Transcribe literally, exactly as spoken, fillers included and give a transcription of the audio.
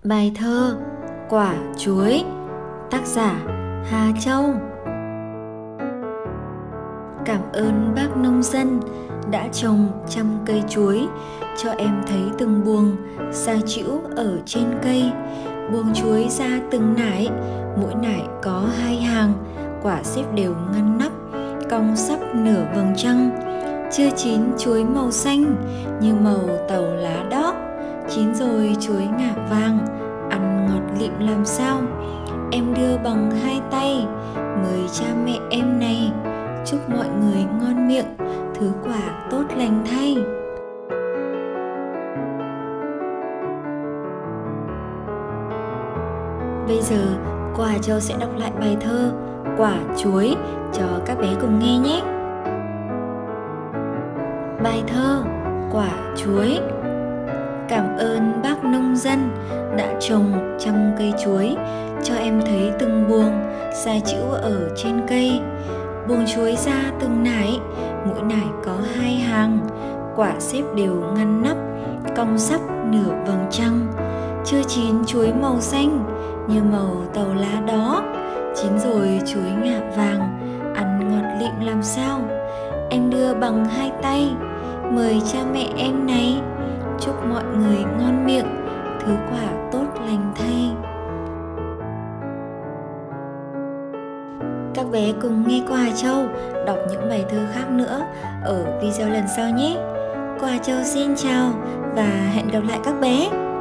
Bài thơ Quả chuối, tác giả Hà Châu. Cảm ơn bác nông dân đã trồng trăm cây chuối, cho em thấy từng buồng sa chĩu ở trên cây. Buồng chuối ra từng nải, mỗi nải có hai hàng, quả xếp đều ngăn nắp, cong sắp nửa vầng trăng. Chưa chín chuối màu xanh như màu tàu lá đỏ, chín rồi chuối ngả vàng, ăn ngọt lịm làm sao. Em đưa bằng hai tay, mời cha mẹ em này, chúc mọi người ngon miệng, thứ quả tốt lành thay. Bây giờ cô Hà Châu sẽ đọc lại bài thơ Quả chuối cho các bé cùng nghe nhé. Bài thơ Quả chuối. Cảm ơn bác nông dân đã trồng trăm cây chuối, cho em thấy từng buồng sa chĩu ở trên cây. Buồng chuối ra từng nải, mỗi nải có hai hàng, quả xếp đều ngăn nắp, cong sắp nửa vầng trăng. Chưa chín chuối màu xanh như màu tàu lá đó, chín rồi chuối ngả vàng, ăn ngọt lịm làm sao. Em đưa bằng hai tay, mời cha mẹ em này, chúc mọi người ngon miệng, thứ quả tốt lành thay. Các bé cùng nghe cô Hà Châu đọc những bài thơ khác nữa ở video lần sau nhé. Cô Hà Châu xin chào và hẹn gặp lại các bé.